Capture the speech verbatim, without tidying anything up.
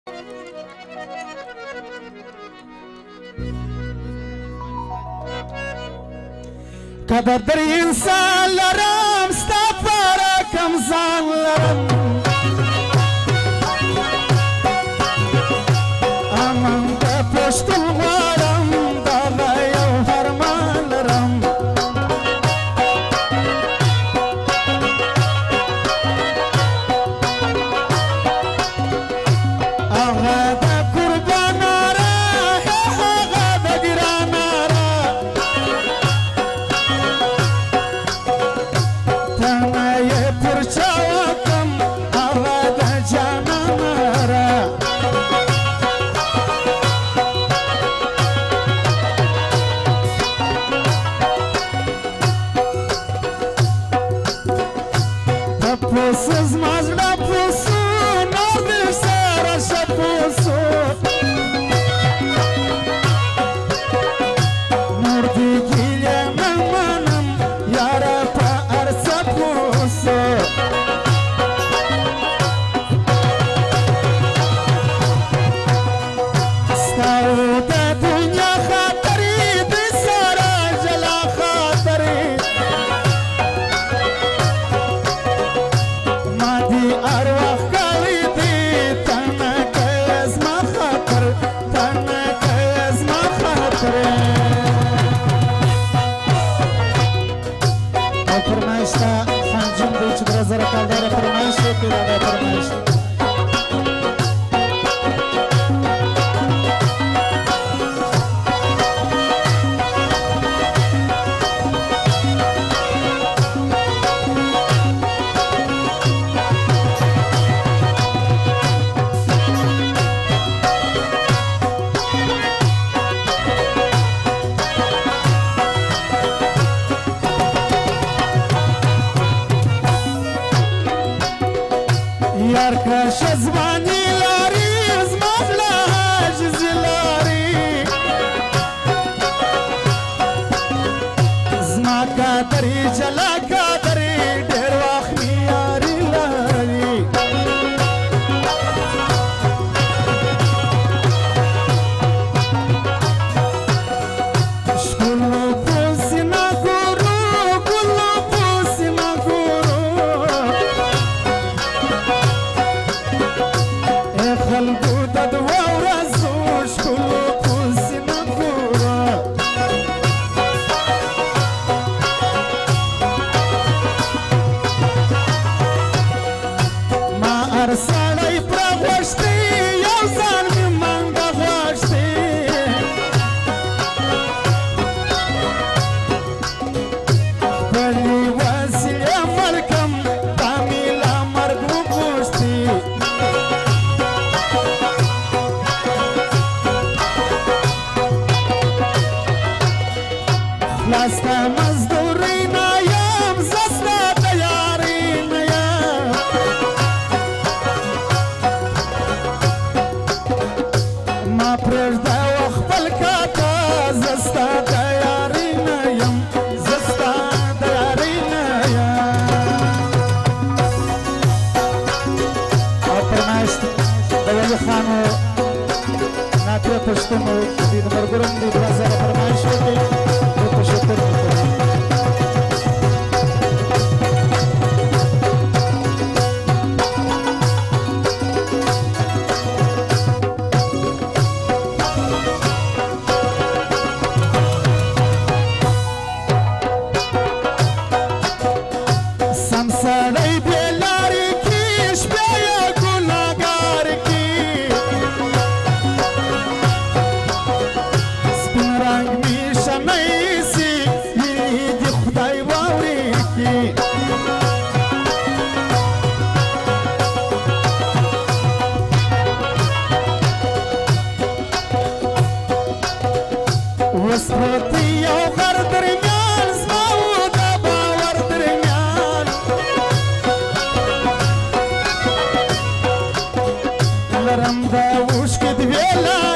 قدر در انسان لرم ستا پاره کم ځان لرم امن د پښتون غواړم دغه یو فرمان لرم هغه د قرباناره هغه د ګراناره تنه یې پر چا وکم هغه د جاناناره پوسو زما زړه پوسو نور دې سره شه پوسو نور دې ګیلې نه منم یاره په هر څه پوسو ستا د دنیا خاطرې دې سره جلا خاطرې ارواح کاری دی تنه که از ما خاطر تنه که از ما خاطر او فرمایش تا خانجون دی چې درې زره کال داره فرمایش وکړي دا فرمایش یار کاش زمانی لاری زما زړه عاجز لاری زما قدرې جلا قدرې ډېر وخت مې یاري لاري ښکلو پسې نه ګورو ګلو پسې نه ګورو خلکو د دوه ورځو ښکلو پسې نه ګوره ما هر سړی پره غوښتې یو ځان مې منګه غوښتې خپلې وسیلې ملکم تا مې له مرګ وغوښتې لاستا مزدوري نه یم زه ستا د یارۍ نه یم ما پرېږده و خپل کاته زه ستا د یارۍ نه یم زه ستا د یارۍ نه یم او فرمایش د ولي خانو ناطیه پښتون دي د ملګرو دي دوه زره فرمایش وکړي تشکر میکنم سم سړی بې لارې کې شپې یې ګناهګار کې سپین رنګ مې شنی سي وینې د خدای واورې کې اوس پروت یو غر درمیان زما و د باور درمیان لرم د اوښکې دوې لارې